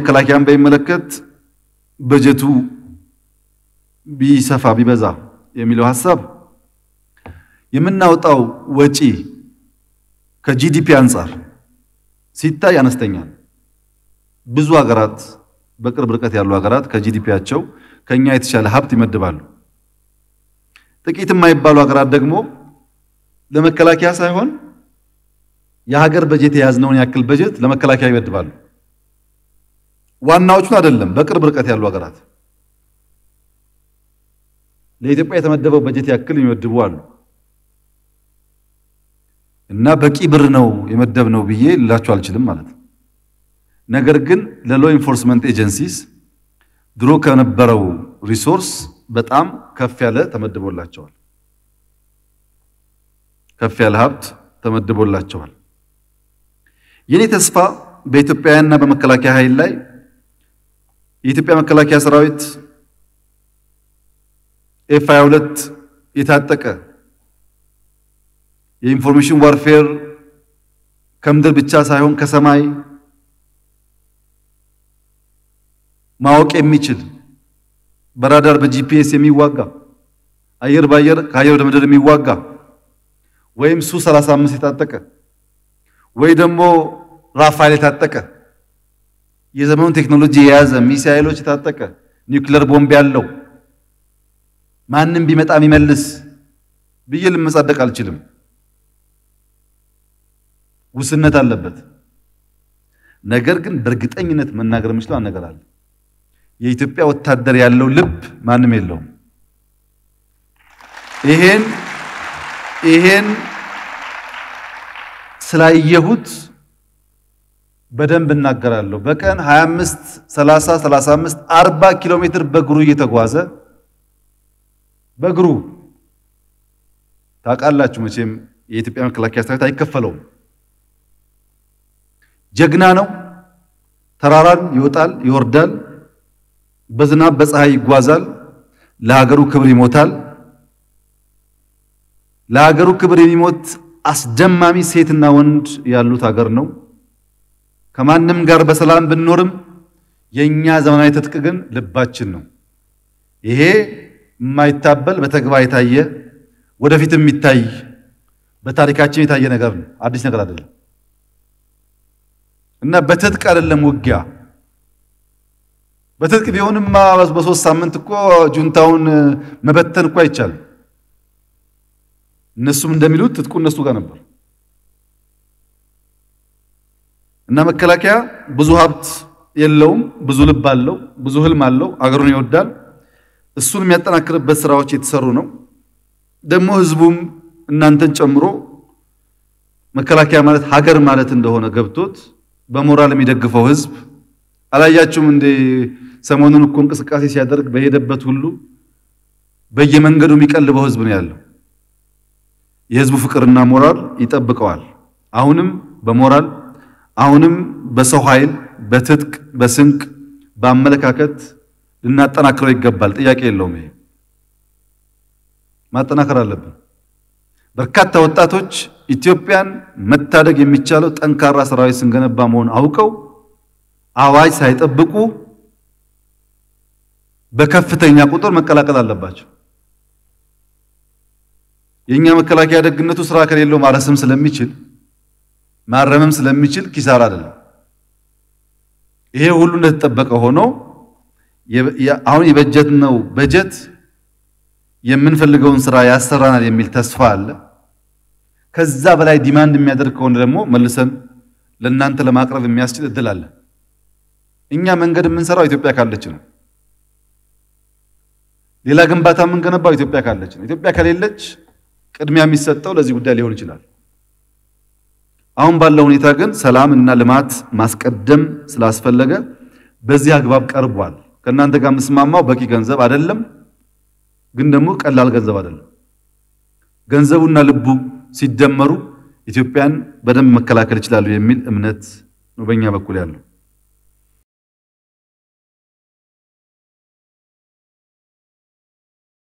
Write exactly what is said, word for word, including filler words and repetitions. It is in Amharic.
መከላከያን በሚመለከት በጀቱ ቢሰፋ ቢበዛ የሚለው ሐሳብ የምናወጣው ወጪ ከጂዲፒ አንፃር ሲታይ አነስተኛ ብዙ ሀገራት በቅርብ ርቀት ያሉ ሀገራት ከጂዲፒያቸው ከኛ የተሻለ ሀብት ይመድባሉ ጥቂት የማይባሉ ሀገራት ደግሞ ለመከላከያ ሳይሆን የሀገር በጀት ያዝነውን ያክል በጀት ለመከላከያ ይመድባሉ ዋናዎቹን አይደለም በቅርብ ርቀት ያሉ ሀገራት ለኢትዮጵያ የተመደበው በጀት ያክል ይመድቡ አሉ እና በቂ ብር ነው የመደብነው ብዬ ልላችሁ አልችልም ማለት ነው ነገር ግን ለሎ ኢንፎርስመንት ኤጀንሲስ ድሮ ከነበረው ሪሶርስ በጣም ከፍ ያለ ተመድቦላቸዋል ከፍ ያለ ሀብት ተመድቦላቸዋል የኔ ተስፋ በኢትዮጵያና በመከላከያ ኃይል ላይ የኢትዮጵያ መከላከያ ሠራዊት ኤፍ ሃያ ሁለት የታጠቀ የኢንፎርሜሽን ዋርፌር ከምድር ብቻ ሳይሆን ከሰማይ ማወቅ የሚችል በራዳር በጂፒኤስ የሚዋጋ አየር ባየር ከአየር ወደ ምድር የሚዋጋ ወይም ሱ ሰላሳ አምስት የታጠቀ ወይ ደግሞ ራፋኤል የታጠቀ የዘመኑን ቴክኖሎጂ የያዘ ሚሳኤሎች የታጠቀ ኒውክሌር ቦምብ ያለው ማንንም ቢመጣ የሚመልስ ብዬ ልመጻደቅ አልችልም ውስነት አለበት ነገር ግን በእርግጠኝነት መናገር የምችለው ነገር አለ የኢትዮጵያ ወታደር ያለው ልብ ማንም የለውም ይሄን ይሄን ስላየሁት በደንብ እናገራለሁ በቀን ሃያ አምስት ሰላሳ ሰላሳ አምስት አርባ ኪሎ ሜትር በእግሩ እየተጓዘ በእግሩ ታውቃላችሁ መቼም የኢትዮጵያ መከላከያ ሠራዊት አይከፈለውም ጀግና ነው ተራራን ይወጣል ይወርዳል በዝናብ በፀሐይ ይጓዛል ለሀገሩ ክብር ይሞታል ለሀገሩ ክብር የሚሞት አስደማሚ ሴትና ወንድ ያሉት ሀገር ነው ከማንም ጋር በሰላም ብንኖርም የኛ ዘመናዊ ትጥቅ ግን ልባችን ነው ይሄ የማይታበል በተግባር የታየ ወደፊትም የሚታይ በታሪካችን የታየ ነገር ነው አዲስ ነገር አይደለም እና በትጥቅ አይደለም ውጊያ በትጥቅ ቢሆንማ በሶስት ሳምንት እኮ ጁንታውን መበተን እኮ አይቻልም እነሱም እንደሚሉት ትጥቁ እነሱ ጋር ነበር እና መከላከያ ብዙ ሀብት የለውም ብዙ ልብ አለው ብዙ ህልም አለው አገሩን ይወዳል እሱን የሚያጠናክርበት ስራዎች የተሰሩ ነው ደግሞ ህዝቡም እናንተን ጨምሮ መከላከያ ማለት ሀገር ማለት እንደሆነ ገብቶት በሞራል የሚደግፈው ህዝብ አላያችሁም እንደ ሰሞኑን እኮ እንቅስቃሴ ሲያደርግ በሄደበት ሁሉ በየመንገዱ የሚቀልበው ህዝብ ነው ያለው የህዝቡ ፍቅርና ሞራል ይጠብቀዋል አሁንም በሞራል አሁንም በሰው ኃይል በትጥቅ በስንቅ በአመለካከት ልናጠናክረው ይገባል ጥያቄ የለውም ይሄ ማጠናከር አለብን በርካታ ወጣቶች ኢትዮጵያን መታደግ የሚቻለው ጠንካራ ሠራዊት ስንገነባ መሆን አውቀው አዋጅ ሳይጠብቁ በከፍተኛ ቁጥር መቀላቀል አለባቸው የኛ መከላከያ ደግነቱ ስራ ከሌለው ማረስም ስለሚችል ማረምም ስለሚችል ኪሳራ አይደለም ይሄ ሁሉ እንደተጠበቀ ሆኖ አሁን የበጀት ነው በጀት የምንፈልገውን ስራ ያሰራናል የሚል ተስፋ አለ ከዛ በላይ ዲማንድ የሚያደርግ ከሆነ ደግሞ መልሰን ለእናንተ ለማቅረብ የሚያስችል እድል አለ እኛ መንገድ የምንሰራው ኢትዮጵያ ካለች ነው ሌላ ግንባታ የምንገነባው ኢትዮጵያ ካለች ነው ኢትዮጵያ ከሌለች ቅድሚያ የሚሰጠው ለዚህ ጉዳይ ሊሆን ይችላል አሁን ባለው ሁኔታ ግን ሰላም እና ልማት ማስቀደም ስላስፈለገ በዚህ አግባብ ቀርቧል ከናንተ ጋር መስማማው በቂ ገንዘብ አይደለም ግን ደግሞ ቀላል ገንዘብ አይደለም ገንዘቡና ልቡ ሲደመሩ ኢትዮጵያን በደንብ መከላከል ይችላሉ የሚል እምነት ነው በእኛ በኩል ያለው